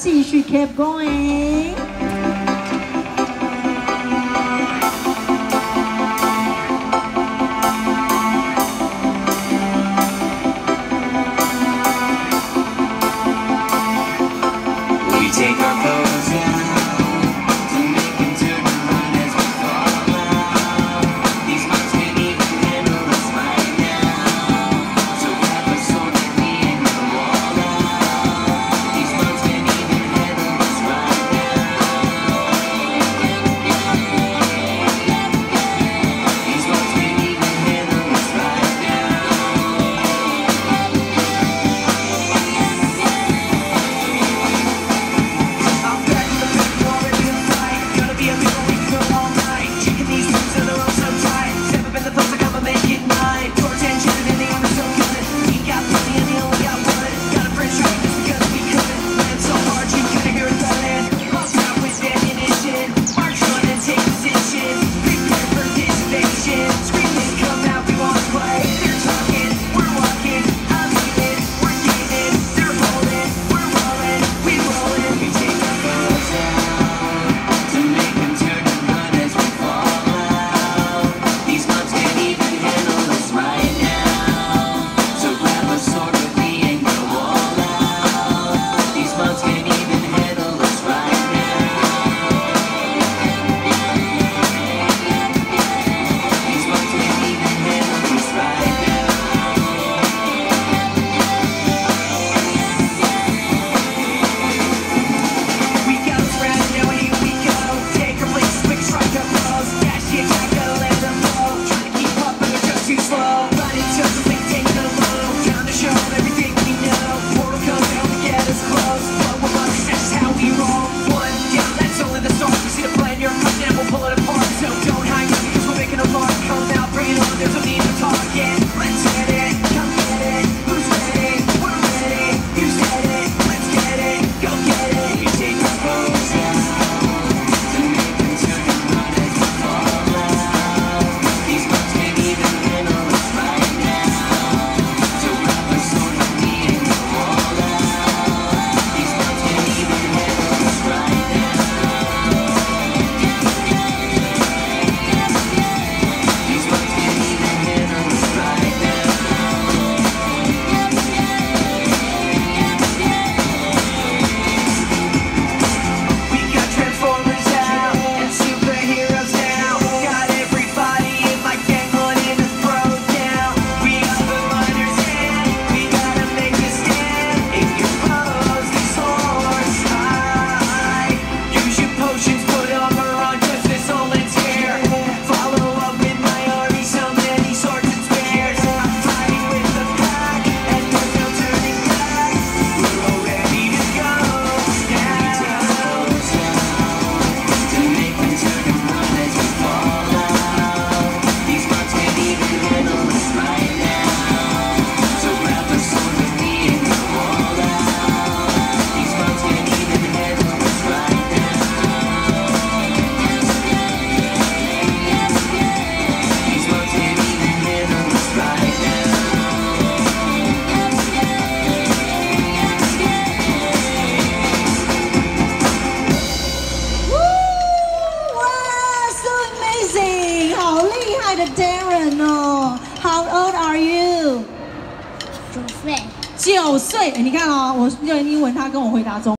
继续 keep going。 Take our clothes off to make them turn around as we fall out. These moms can't even handle us right now. So grab a sword with me and go all out. These moms can't even handle us right now. These moms can't even handle us right now. Darren 哦 ，How old are you？ 9岁。 9岁，你看哦，我用英文，他跟我回答中。